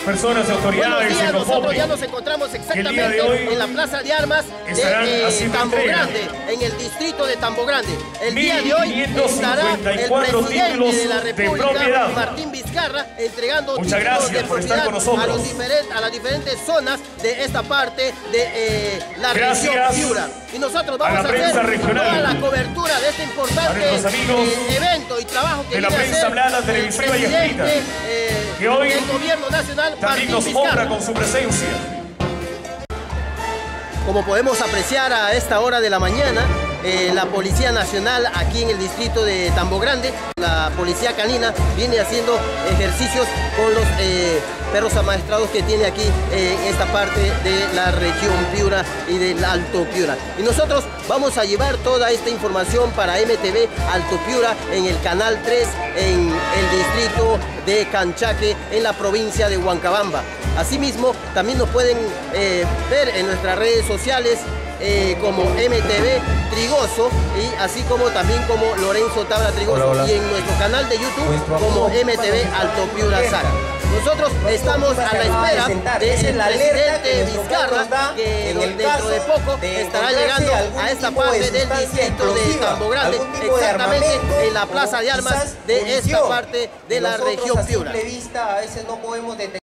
personas, autoridades en nosotros Copopi, ya nos encontramos el exactamente día de hoy en la Plaza de Armas estarán de haciendo Tambo entrega. Grande, en el distrito de Tambo Grande. El día de hoy estará el 1554 presidente títulos de la de República, propiedad. Martín Vizcarra, entregando Muchas títulos gracias de por estar con propiedad nosotros. a las diferentes zonas de esta parte de la Gracias región Piura. Y nosotros vamos a a la hacer prensa regional, toda la cobertura de este a importante nuestros amigos evento y trabajo que de la viene a prensa hacer hablada, el televisiva y presidente, escrita, que hoy del gobierno nacional, también Martín nos Vizcarra. honra con su presencia. Como podemos apreciar a esta hora de la mañana, la Policía Nacional aquí en el distrito de Tambo Grande, la Policía Canina, viene haciendo ejercicios con los perros amaestrados que tiene aquí en esta parte de la región Piura y del Alto Piura. Y nosotros vamos a llevar toda esta información para MTV Alto Piura en el canal 3 en el distrito de Canchaque en la provincia de Huancabamba. Asimismo, también nos pueden ver en nuestras redes sociales como MTV Trigoso y así como también como Lorenzo Tabla Trigoso. Hola. Y en nuestro canal de YouTube como MTV Alto Piura Sara. Nosotros estamos a la espera del presidente Vizcarra, que dentro de poco estará llegando a esta parte del distrito de Tambo Grande, exactamente en la Plaza de Armas de esta parte de la región Piura. A simple vista a veces no podemos detectar.